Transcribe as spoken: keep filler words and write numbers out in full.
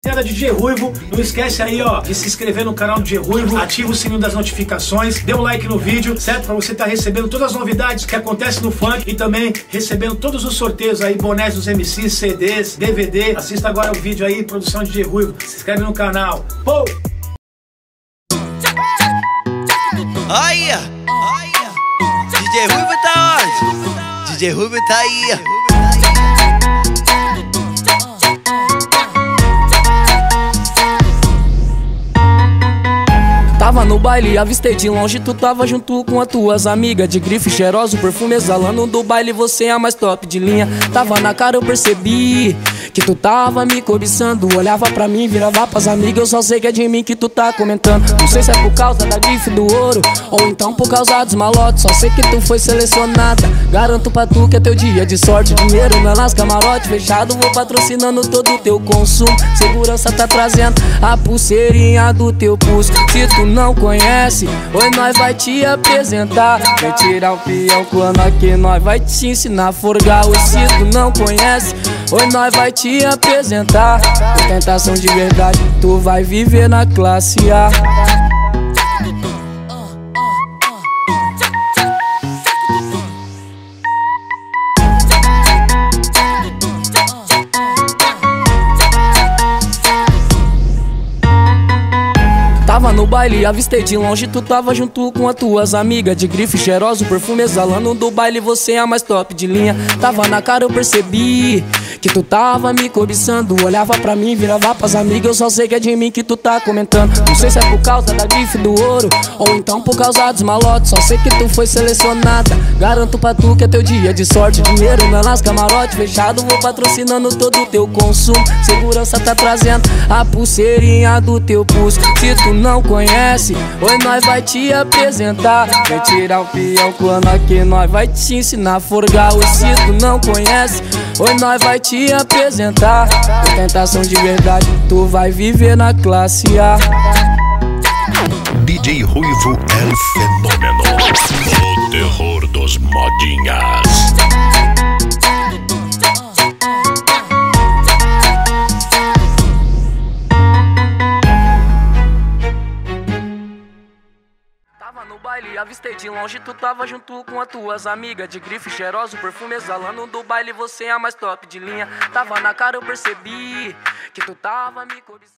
D J Ruivo, não esquece aí, ó, de se inscrever no canal do D J Ruivo, ativa o sininho das notificações, dê um like no vídeo, certo? Pra você estar recebendo todas as novidades que acontecem no funk e também recebendo todos os sorteios aí, bonés dos M Cs, C Ds, D V D. Assista agora o vídeo aí, produção de D J Ruivo, se inscreve no canal. Pô! Aí, D J Ruivo tá onde? D J Ruivo tá aí. Tava no baile, avistei de longe, tu tava junto com as tuas amigas. De grife cheiroso, perfume exalando do baile, você é a mais top de linha. Tava na cara, eu percebi que tu tava me cobiçando. Olhava pra mim, virava pras amigas, eu só sei que é de mim que tu tá comentando. Não sei se é por causa da grife do ouro, ou então por causa dos malotes. Só sei que tu foi selecionada, garanto pra tu que é teu dia de sorte. Dinheiro não é nas camarote fechado, vou patrocinando todo o teu consumo. Segurança tá trazendo a pulseirinha do teu pulso. Se tu não conhece, hoje nós vai te apresentar. Vem tirar o peão quando aqui nós vai te ensinar a forgar. O se tu não conhece, hoje nós vai te apresentar. Ostentação de verdade, tu vai viver na classe A. Tava no baile, avistei de longe, tu tava junto com as tuas amigas. De grife cheiroso, perfume exalando do baile, você é a mais top de linha. Tava na cara, eu percebi que tu tava me cobiçando. Olhava pra mim, virava pras amigas, eu só sei que é de mim que tu tá comentando. Não sei se é por causa da grife do ouro, ou então por causa dos malotes. Só sei que tu foi selecionada, garanto pra tu que é teu dia de sorte. Dinheiro não é nas camarote fechado, vou patrocinando todo o teu consumo. Segurança tá trazendo a pulseirinha do teu pulso. Se tu não conhece, hoje nós vai te apresentar. Vem tirar o peão quando aqui nós vai te ensinar a forgar. O se tu não conhece, hoje nós vai te apresentar. Ostentação de verdade, tu vai viver na classe A. D J Ruivo é o fenômeno, o terror dos modinhas. Tava no baile, avistei de longe, tu tava junto com as tuas amigas. De grife cheiroso, perfume exalando do baile, você é a mais top de linha. Tava na cara, eu percebi que tu tava me cobiçando.